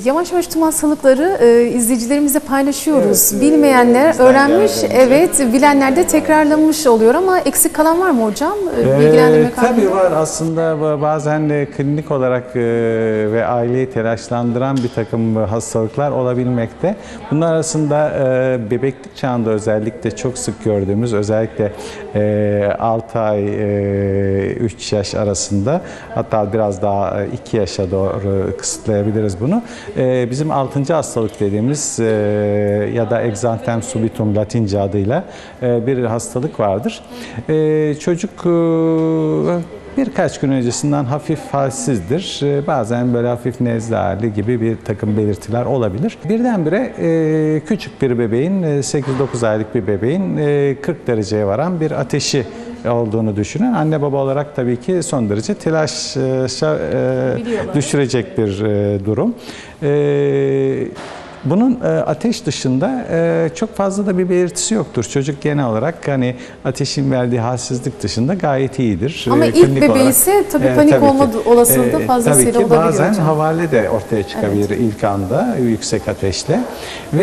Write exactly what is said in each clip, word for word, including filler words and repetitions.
yavaş yavaş tüm hastalıkları e, izleyicilerimizle paylaşıyoruz. Evet, Bilmeyenler e, öğrenmiş, evet, bilenler de tekrarlamış oluyor ama eksik kalan var mı hocam? Ee, Bilgilendirmek tabii var aslında, bazen de klinik olarak e, ve aileyi telaşlandıran bir takım hastalıklar olabilmekte. Bunlar arasında e, bebeklik çağında özellikle çok sık gördüğümüz, özellikle e, altı ay e, üç yaş arasında, hatta biraz daha iki yaşa doğru kısıtlayabiliriz bunu. E, bizim altıncı hastalık dediğimiz e, ya da exanthem subitum Latince adıyla e, bir hastalık vardır. E, çocuk e, birkaç gün öncesinden hafif halsizdir. E, bazen böyle hafif nezle hali gibi bir takım belirtiler olabilir. Birdenbire e, küçük bir bebeğin, sekiz dokuz aylık bir bebeğin e, kırk dereceye varan bir ateşi olduğunu düşünün. Anne baba olarak tabii ki son derece telaşa e, düşürecek bir e, durum. E, Bunun ateş dışında çok fazla da bir belirtisi yoktur. Çocuk genel olarak hani ateşin verdiği halsizlik dışında gayet iyidir. Ama ilk bebeği olarak, ise tabii panik tabii olma ki, olasılığı da fazlasıyla tabii ki olabiliyor. Bazen hocam. havale de ortaya çıkabilir, evet, ilk anda yüksek ateşle. Ve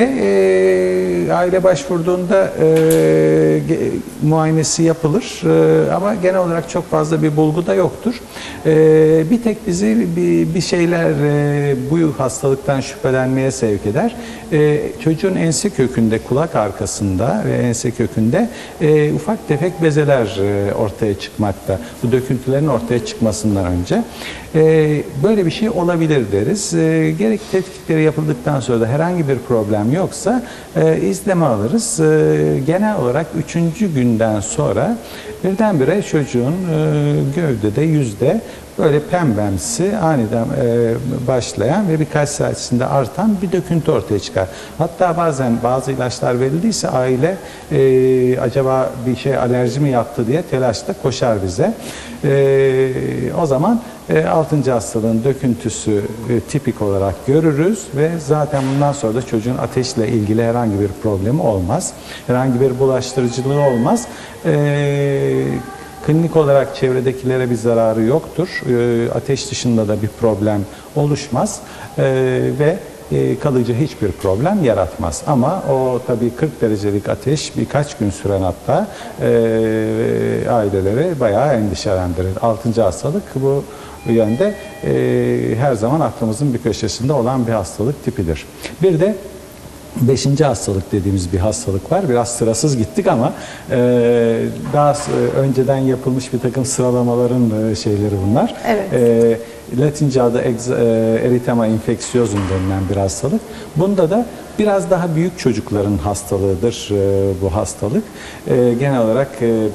e, aile başvurduğunda e, muayenesi yapılır. E, ama genel olarak çok fazla bir bulgu da yoktur. E, bir tek bizi bir, bir şeyler e, bu hastalıktan şüphelenmeye sevk eder. Ee, çocuğun ense kökünde, kulak arkasında ve ense kökünde e, ufak tefek bezeler e, ortaya çıkmakta. Bu döküntülerin ortaya çıkmasından önce. E, böyle bir şey olabilir deriz. E, gerek tetkikleri yapıldıktan sonra da herhangi bir problem yoksa e, izleme alırız. E, genel olarak üçüncü günden sonra birdenbire çocuğun e, gövdede, yüzde böyle pembemsi, aniden e, başlayan ve birkaç saat içinde artan bir döküntü ortaya çıkar. Hatta bazen bazı ilaçlar verildiyse aile e, acaba bir şey alerji mi yaptı diye telaşla koşar bize. E, o zaman e, altıncı hastalığın döküntüsü e, tipik olarak görürüz ve zaten bundan sonra da çocuğun ateşle ilgili herhangi bir problemi olmaz. Herhangi bir bulaştırıcılığı olmaz. E, Klinik olarak çevredekilere bir zararı yoktur. E, ateş dışında da bir problem oluşmaz e, ve e, kalıcı hiçbir problem yaratmaz. Ama o tabii kırk derecelik ateş birkaç gün süren hatta e, aileleri bayağı endişelendirir. altıncı hastalık bu yönde e, her zaman aklımızın bir köşesinde olan bir hastalık tipidir. Bir de Beşinci hastalık dediğimiz bir hastalık var. Biraz sırasız gittik ama e, daha önceden yapılmış bir takım sıralamaların e, şeyleri bunlar. Evet. E, Latince adı e, erythema infectiosum denilen bir hastalık. Bunda da biraz daha büyük çocukların hastalığıdır e, bu hastalık. E, genel olarak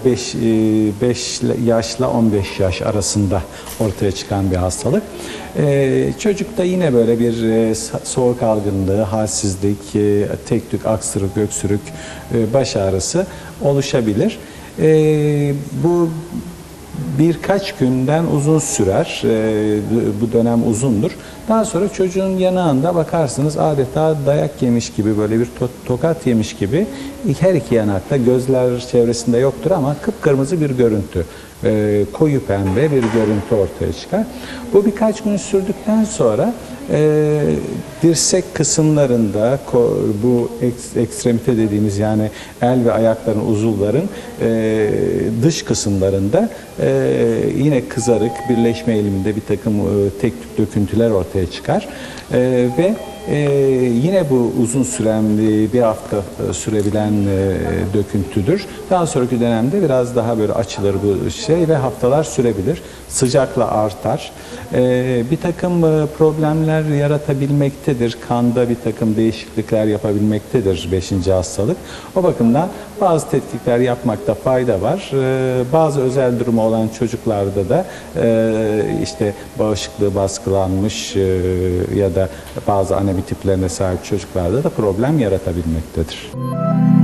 beş yaşla on beş yaş arasında ortaya çıkan bir hastalık. E, çocukta yine böyle bir e, soğuk algınlığı, halsizlik, e, tek tük, aksırık, öksürük, e, baş ağrısı oluşabilir. E, bu birkaç günden uzun sürer. E, bu dönem uzundur. Daha sonra çocuğun yanağında bakarsınız adeta dayak yemiş gibi, böyle bir to tokat yemiş gibi her iki yanakta, gözler çevresinde yoktur ama kıpkırmızı bir görüntü, e, koyu pembe bir görüntü ortaya çıkar. Bu birkaç gün sürdükten sonra e, dirsek kısımlarında, bu ekstremite dediğimiz yani el ve ayakların, uzuvların e, dış kısımlarında e, yine kızarık, birleşme eğiliminde bir takım e, tek tük döküntüler ortaya çıkar. E, ve e, yine bu uzun süren bir hafta sürebilen e, döküntüdür. Daha sonraki dönemde biraz daha böyle açılır bu şey ve haftalar sürebilir. Sıcakla artar. E, bir takım e, problemler yaratabilmektedir. Kanda bir takım değişiklikler yapabilmektedir beşinci hastalık. O bakımdan bazı tetkikler yapmakta fayda var. E, bazı özel durumu olan çocuklarda da e, işte bağışıklığı baskılanmış e, ya da bazı anemi tiplerine sahip çocuklarda da problem yaratabilmektedir.